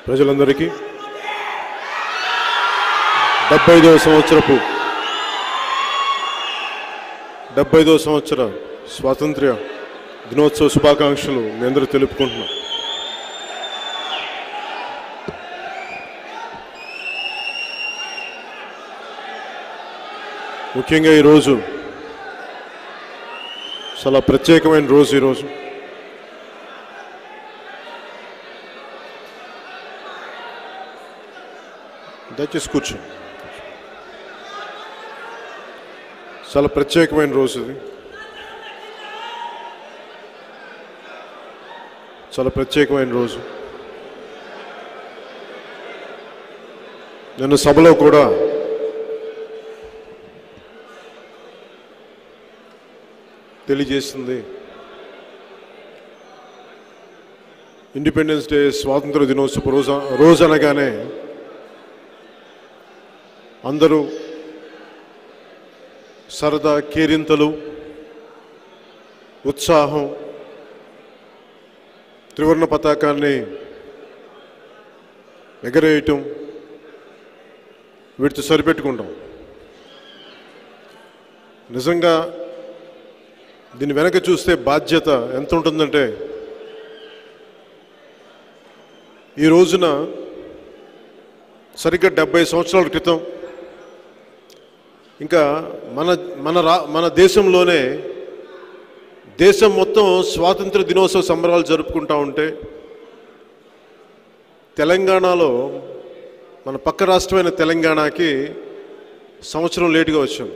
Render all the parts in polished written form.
ప్రజలందరికీ 75వ సంవత్సర స్వాతంత్ర్య దినోత్సవ శుభాకాంక్షలు మీ అందరూ తెలుపుకుంటున్నాం. ముఖ్యంగా ఈరోజు చాలా ప్రత్యేకమైన రోజు. ఈరోజు దయచేసి కూర్చో. చాలా ప్రత్యేకమైన రోజు ఇది. చాలా ప్రత్యేకమైన రోజు. నిన్న సభలో కూడా తెలియజేస్తుంది. ఇండిపెండెన్స్ డే స్వాతంత్ర దినోత్సవ రోజు అనగానే అందరూ సరదా, కేరింతలు, ఉత్సాహం, త్రివర్ణ పతాకాన్ని ఎగరేయటం, వీటితో సరిపెట్టుకుంటాం. నిజంగా దీని వెనక చూస్తే బాధ్యత ఎంత ఉంటుందంటే, ఈ రోజున సరిగ్గా 70 సంవత్సరాల క్రితం ఇంకా మన దేశంలోనే దేశం మొత్తం స్వాతంత్ర దినోత్సవ సంబరాలు జరుపుకుంటూ ఉంటే, తెలంగాణలో మన పక్క రాష్ట్రమైన తెలంగాణకి సంవత్సరం లేటుగా వచ్చాం.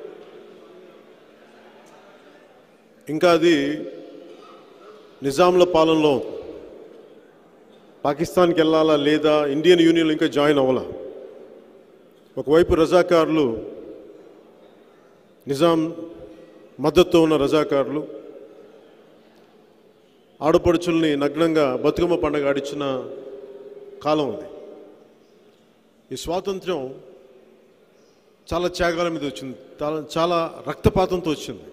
ఇంకా అది నిజాంల పాలనలో, పాకిస్తాన్కి వెళ్ళాలా లేదా, ఇండియన్ యూనియన్లో ఇంకా జాయిన్ అవ్వాలా. ఒకవైపు రజాకారులు, నిజాం మద్దతుతో ఉన్న రజాకారులు ఆడపడుచుల్ని నగ్నంగా బతుకమ్మ పండుగ ఆడిచ్చిన కాలం అది. ఈ స్వాతంత్ర్యం చాలా త్యాగాల మీద వచ్చింది, చాలా రక్తపాతంతో వచ్చింది.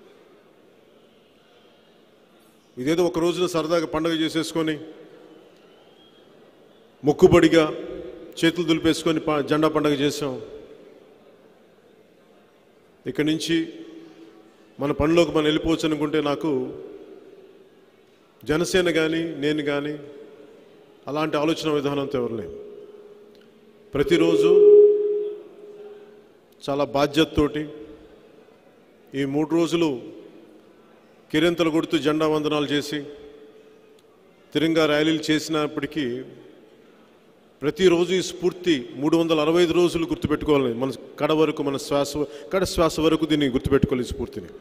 ఇదేదో ఒక రోజున సరదాగా పండుగ చేసేసుకొని, మొక్కుబడిగా చేతులు దులిపేసుకొని జెండా పండుగ చేసాం. ఇక్కడి నుంచి మన పనిలోకి మనం వెళ్ళిపోవచ్చు అనుకుంటే, నాకు జనసేన కానీ నేను కానీ అలాంటి ఆలోచన విధానంతో ఎవరు లేము. ప్రతిరోజు చాలా బాధ్యతతోటి ఈ 3 రోజులు కిరింతలు కొడుతూ జెండా వందనాలు చేసి తిరంగా ర్యాలీలు చేసినప్పటికీ ప్రతిరోజు ఈ స్ఫూర్తి 365 రోజులు గుర్తుపెట్టుకోవాలి. మన కడ శ్వాస వరకు దీన్ని గుర్తుపెట్టుకోవాలి, ఈ స్ఫూర్తిని.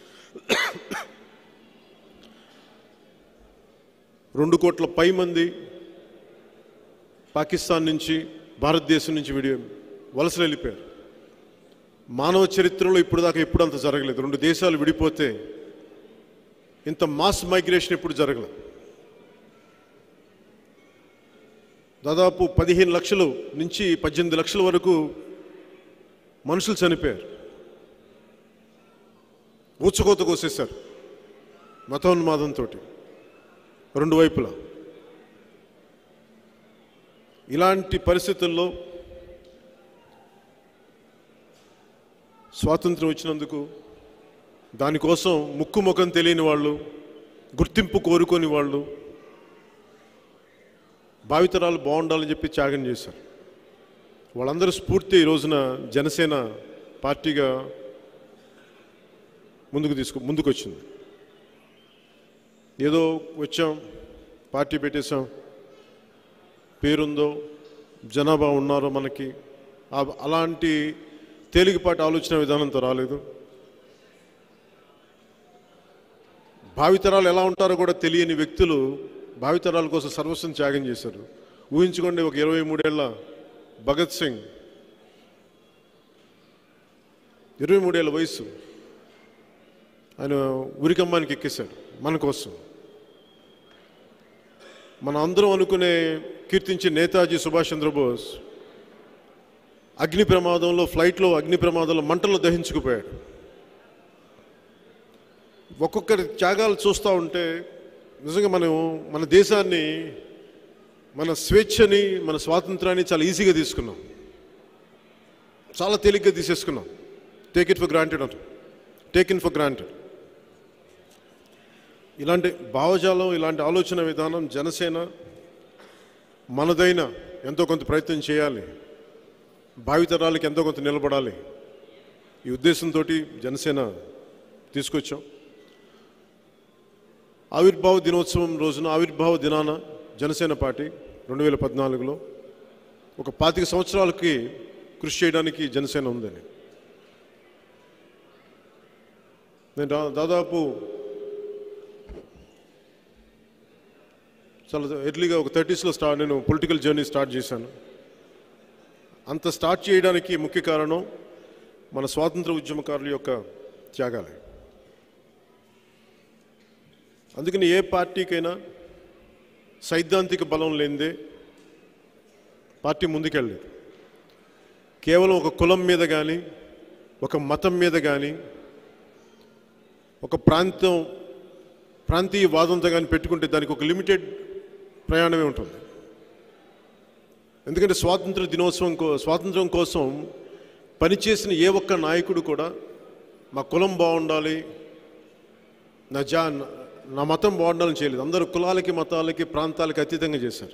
2 కోట్ల పై మంది పాకిస్తాన్ నుంచి, భారతదేశం నుంచి వలసలు వెళ్ళిపోయారు. మానవ చరిత్రలో ఇప్పుడు దాకా ఎప్పుడు అంత జరగలేదు. 2 దేశాలు విడిపోతే ఇంత మాస్ మైగ్రేషన్ ఎప్పుడు జరగలేదు. దాదాపు 15 లక్షలు నుంచి 18 లక్షల వరకు మనుషులు చనిపోయారు. ఊచకోత కోసేశారు మతోన్మాదంతో 2 వైపులా. ఇలాంటి పరిస్థితుల్లో స్వాతంత్రం వచ్చినందుకు, దానికోసం ముక్కు ముఖం తెలియని వాళ్ళు, గుర్తింపు కోరుకోని వాళ్ళు, భావితరాలు బాగుండాలని చెప్పి త్యాగం చేశారు. వాళ్ళందరూ స్ఫూర్తి ఈ రోజున జనసేన పార్టీగా ముందుకు వచ్చింది. ఏదో వచ్చాం, పార్టీ పెట్టేశాం, పేరుందో, జనాభా ఉన్నారో మనకి, అలాంటి తేలికపాటి ఆలోచన విధానంతో రాలేదు. భావితరాలు ఎలా ఉంటారో కూడా తెలియని వ్యక్తులు భావితరాల కోసం సర్వస్వం త్యాగం చేశారు. ఊహించుకోండి, ఒక 23 ఏళ్ల భగత్ సింగ్, 23 ఏళ్ల వయసు, ఆయన ఉరికమ్మానికి ఎక్కేశాడు మన కోసం. మన అందరం అనుకునే కీర్తించే నేతాజీ సుభాష్ చంద్రబోస్ ఫ్లైట్లో అగ్ని ప్రమాదంలో మంటల్లో దహించుకుపోయాడు. ఒక్కొక్కరి త్యాగాలు చూస్తూ ఉంటే నిజంగా మనం మన దేశాన్ని మన స్వేచ్ఛని, మన స్వాతంత్రాన్ని చాలా ఈజీగా తీసుకున్నాం, చాలా తేలిగ్గా తీసేసుకున్నాం. Take in for granted. ఇలాంటి భావజాలం, ఇలాంటి ఆలోచన విధానం జనసేన మనదైన ఎంతో కొంత ప్రయత్నం చేయాలి, భావితరాలకి ఎంతో కొంత నిలబడాలి, ఈ ఉద్దేశంతో జనసేన తీసుకొచ్చాం. ఆవిర్భావ దినోత్సవం రోజున, ఆవిర్భావ దినాన జనసేన పార్టీ 2014లో ఒక 25 సంవత్సరాలకి కృషి చేయడానికి జనసేన ఉందని. నేను దాదాపు చాలా ఎర్లీగా ఒక 30sలో నేను పొలిటికల్ జర్నీ స్టార్ట్ చేశాను. అంత స్టార్ట్ చేయడానికి ముఖ్య కారణం మన స్వాతంత్ర ఉద్యమకారుల యొక్క త్యాగాలే. అందుకని ఏ పార్టీకైనా సైద్ధాంతిక బలం లేనిదే పార్టీ ముందుకెళ్ళలేదు. కేవలం ఒక కులం మీద కానీ, ఒక మతం మీద కానీ, ఒక ప్రాంతీయ వాదంతో కానీ పెట్టుకుంటే దానికి ఒక లిమిటెడ్ ప్రయాణమే ఉంటుంది. ఎందుకంటే స్వాతంత్రం కోసం పనిచేసిన ఏ ఒక్క నాయకుడు కూడా మా కులం బాగుండాలి, నా మతం బాగుండాలని చేయలేదు. అందరూ కులాలకి, మతాలకి, ప్రాంతాలకి అతీతంగా చేశారు.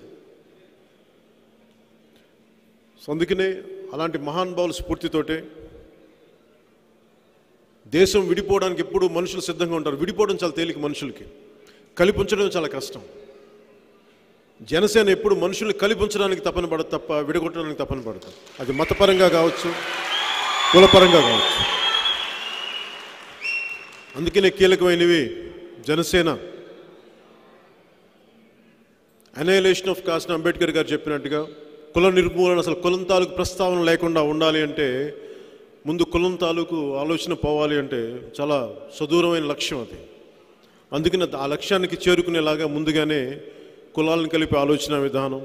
సో అందుకనే అలాంటి మహానుభావుల స్ఫూర్తితోటే దేశం విడిపోవడానికి ఎప్పుడు మనుషులు సిద్ధంగా ఉంటారు. విడిపోవడం చాలా తేలిక, మనుషులకి కలిపి ఉంచడం చాలా కష్టం. జనసేన ఎప్పుడు మనుషుల్ని కలిపి ఉంచడానికి తపన పడదు తప్ప విడగొట్టడానికి తపన పడదు. అది మతపరంగా కావచ్చు, కులపరంగా కావచ్చు. అందుకనే కీలకమైనవి Janasena annihilation of caste. Ambedkar గారు చెప్పినట్టుగా కుల నిర్మూలన, అసలు కులం తాలూకు ప్రస్తావన లేకుండా ఉండాలి అంటే ముందు కులం తాలూకు ఆలోచన పోవాలి అంటే చాలా సుదూరమైన లక్ష్యం అది. అందుకని ఆ లక్ష్యానికి చేరుకునేలాగా ముందుగానే కులాలను కలిపి ఆలోచన విధానం,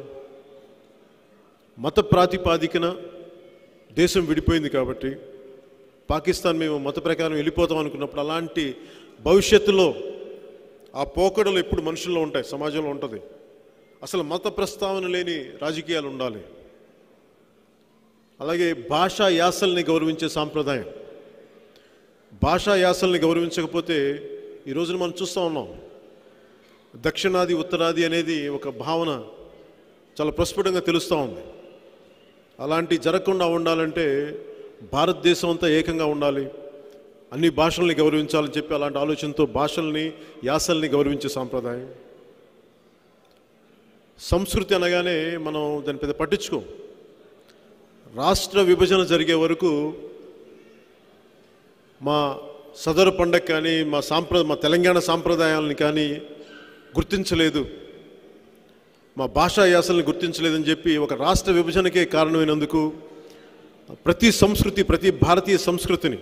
మత ప్రాతిపాదికన దేశం విడిపోయింది కాబట్టి పాకిస్తాన్ మేము మత ప్రకారం వెళ్ళిపోతాం అనుకున్నప్పుడు అలాంటి భవిష్యత్తులో ఆ పోకడలు ఎప్పుడు మనుషుల్లో ఉంటాయి, సమాజంలో ఉంటుంది. అసలు మత ప్రస్తావన లేని రాజకీయాలు ఉండాలి. అలాగే భాషా యాసల్ని గౌరవించే సాంప్రదాయం. భాషా యాసల్ని గౌరవించకపోతే ఈ రోజున మనం చూస్తూ ఉన్నాం, దక్షిణాది ఉత్తరాది అనేది ఒక భావన చాలా ప్రస్ఫుటంగా తెలుస్తూ ఉంది. అలాంటి జరగకుండా ఉండాలంటే భారతదేశం అంతా ఏకంగా ఉండాలి, అన్ని భాషల్ని గౌరవించాలని చెప్పి అలాంటి ఆలోచనతో భాషల్ని, యాసల్ని గౌరవించే సాంప్రదాయం. సంస్కృతి అనగానే మనం దాన్ని పెద్ద పట్టించుకోం. రాష్ట్ర విభజన జరిగే వరకు మా సదరు పండగ కానీ, మా తెలంగాణ సాంప్రదాయాలని కానీ గుర్తించలేదు, మా భాషా యాసల్ని గుర్తించలేదని చెప్పి ఒక రాష్ట్ర విభజనకే కారణమైనందుకు ప్రతి భారతీయ సంస్కృతిని,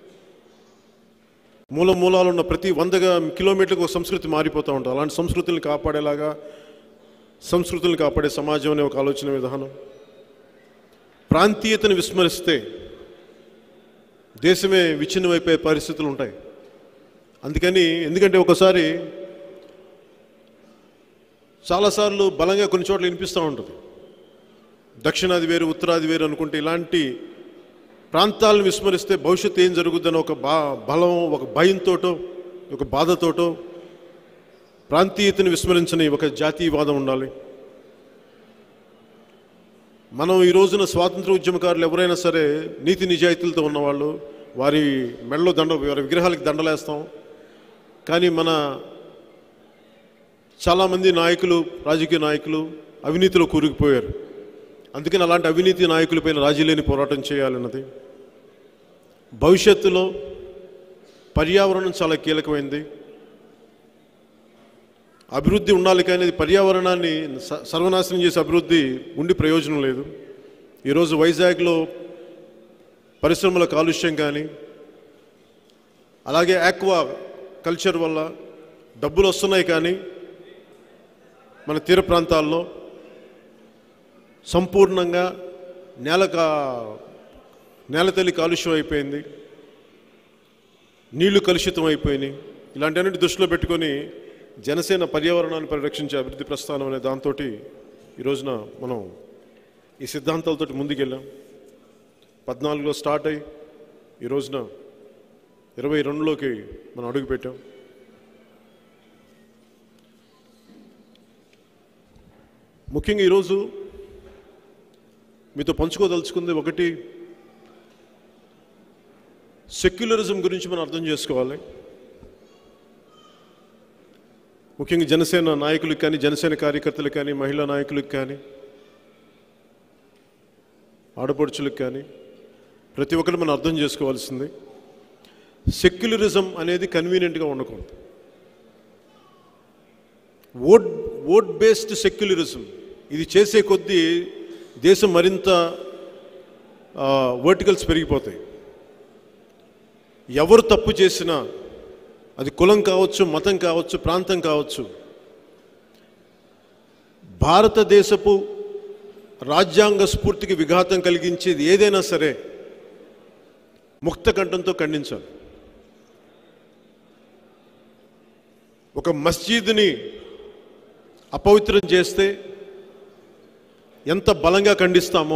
మూలాలు ఉన్న ప్రతి 100 కిలోమీటర్లకు ఒక సంస్కృతి మారిపోతూ ఉంటుంది. అలాంటి సంస్కృతులను కాపాడేలాగా, సంస్కృతులను కాపాడే సమాజం అనే ఒక ఆలోచన విధానం. ప్రాంతీయతను విస్మరిస్తే దేశమే విచ్ఛిన్నమైపోయే పరిస్థితులు ఉంటాయి. ఎందుకంటే ఒకసారి చాలాసార్లు బలంగా కొన్ని చోట్ల వినిపిస్తూ ఉంటుంది, దక్షిణాది వేరు ఉత్తరాది వేరు అనుకుంటే ఇలాంటి ప్రాంతాలను విస్మరిస్తే భవిష్యత్తు ఏం జరుగుతుందని ఒక బలం, ఒక భయంతోటో, ఒక బాధతోటో ప్రాంతీయతను విస్మరించని ఒక జాతీయవాదం ఉండాలి. మనం ఈ రోజున స్వాతంత్ర ఉద్యమకారులు ఎవరైనా సరే నీతి నిజాయితీలతో ఉన్నవాళ్ళు, వారి మెడలో వారి విగ్రహాలకి దండలేస్తాం. కానీ మన చాలామంది నాయకులు, రాజకీయ నాయకులు అవినీతిలో కూరుకుపోయారు. అందుకని అలాంటి అవినీతి నాయకులపైన రాజీ లేని పోరాటం చేయాలన్నది. భవిష్యత్తులో పర్యావరణం చాలా కీలకమైంది. అభివృద్ధి ఉండాలి, కానీ పర్యావరణాన్ని సర్వనాశనం చేసే అభివృద్ధి ఉండి ప్రయోజనం లేదు. ఈరోజు వైజాగ్లో పరిశ్రమల కాలుష్యం కానీ, అలాగే ఆక్వా కల్చర్ వల్ల డబ్బులు వస్తున్నాయి, కానీ మన తీర ప్రాంతాల్లో సంపూర్ణంగా నేలతల్లి కాలుష్యం అయిపోయింది, నీళ్లు కలుషితం అయిపోయినాయి. ఇలాంటి అన్నిటి దృష్టిలో పెట్టుకొని జనసేన పర్యావరణాన్ని పరిరక్షించే అభివృద్ధి ప్రస్థానం అనే దాంతో ఈ రోజున మనం ఈ సిద్ధాంతాలతో ముందుకెళ్ళాం. 14లో స్టార్ట్ అయ్యి ఈ రోజున 22లోకి మనం అడుగుపెట్టాం. ముఖ్యంగా ఈరోజు మీతో పంచుకోదలుచుకుంది ఒకటి, సెక్యులరిజం గురించి మనం అర్థం చేసుకోవాలి. ముఖ్యంగా జనసేన నాయకులకు కానీ, జనసేన కార్యకర్తలకు కానీ, మహిళా నాయకులకు కానీ, ఆడపడుచులకు కానీ ప్రతి ఒక్కరు మనం అర్థం చేసుకోవాల్సింది, సెక్యులరిజం అనేది కన్వీనియంట్గా ఉండకూడదు. ఓట్ బేస్డ్ సెక్యులరిజం ఇది చేసే కొద్దీ దేశం మరింత వర్టికల్స్ పెరిగిపోతాయి. ఎవరు తప్పు చేసినా, అది కులం కావచ్చు, మతం కావచ్చు, ప్రాంతం కావచ్చు, భారతదేశపు రాజ్యాంగ స్ఫూర్తికి విఘాతం కలిగించేది ఏదైనా సరే ముక్త కంఠంతో ఖండించాలి. ఒక మస్జిద్ని అపవిత్రం చేస్తే ఎంత బలంగా ఖండిస్తామో,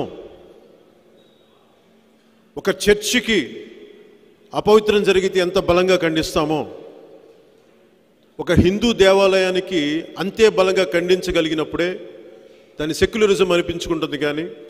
ఒక చర్చికి అపవిత్రం జరిగితే ఎంత బలంగా ఖండిస్తామో, ఒక హిందూ దేవాలయానికి అంతే బలంగా ఖండించగలిగినప్పుడే దాన్ని సెక్యులరిజం అనిపించుకుంటుంది. కానీ